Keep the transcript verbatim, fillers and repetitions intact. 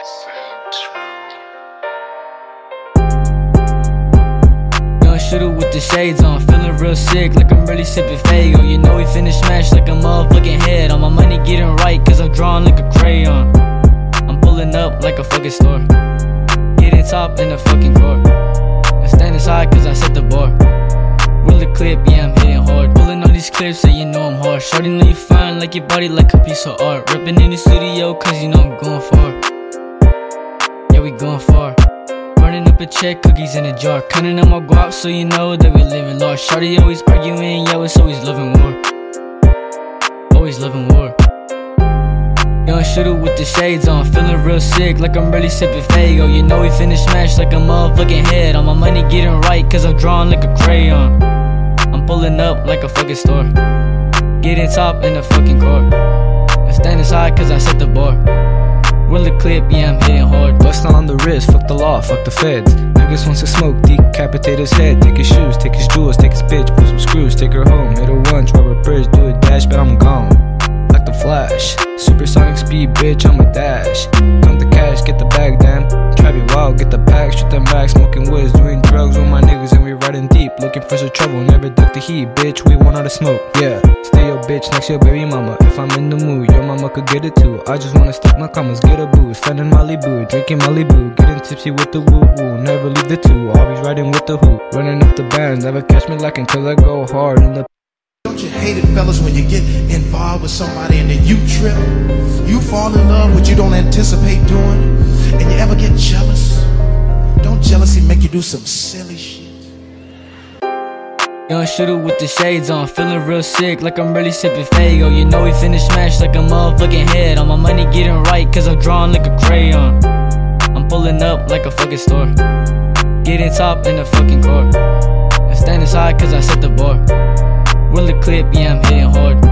Young shooter with the shades on, feeling real sick like I'm really sipping Fago. You know we finna smash like a motherfucking head. All my money getting right cause I'm drawing like a crayon. I'm pulling up like a fucking store, getting top in the fucking court. I'm standing side cause I set the bar. Roll the clip, yeah I'm hitting hard. Pulling all these clips so you know I'm hard. Shorty know you fine like your body like a piece of art. Ripping in the studio cause you know I'm going far. Yeah we going far. Running up a check, cookies in a jar. Counting on my guap so you know that we living large. Shorty always arguing, yeah it's always loving war. Always loving war. Young shooter with the shades on, feeling real sick like I'm really sipping Fago. You know we finna smash like a motherfucking head. All my money getting right cause I'm drawing like a crayon. I'm pulling up like a fucking store, getting top in the fucking court. I'm standing side cause I set the bar. Roll the clip, yeah I'm hitting hard. Bustin' on the wrist, fuck the law, fuck the feds. Niggas wants to smoke, decapitate his head. Take his shoes, take his jewels, take his bitch, pull some screws, take her home. Hit her once, rub her bridge, do a dash, but I'm gone like the Flash. Supersonic speed, bitch, I'm a dash. Count the cash, get the bag, damn. Try be wild, get the pack, shoot them back. Smoking woods, doing drugs with my niggas, and we riding deep. Looking for some trouble, never duck the heat, bitch. We want all the smoke, yeah. Stay your bitch next to your baby mama. If I'm in the mood, your mama could get it too. I just wanna stack my commas, get a booze, spending Malibu, drinking Malibu, getting tipsy with the woo woo. Never leave the two, always riding with the hoop. Running up the bands, never catch me lacking till I go hard in the. Don't you hate it, fellas, when you get involved with somebody and then you trip? You fall in love what you don't anticipate doing, and you ever get jealous? Don't jealousy make you do some silly shit? Young shooter with the shades on, feeling real sick like I'm really sipping Fago. You know we finna smash like a motherfucking head. All my money getting right cause I'm drawing like a crayon. I'm pulling up like a fucking store, getting top in the fucking court. I'm standing side cause I set the bar. Roll the clip, yeah I'm hitting hard.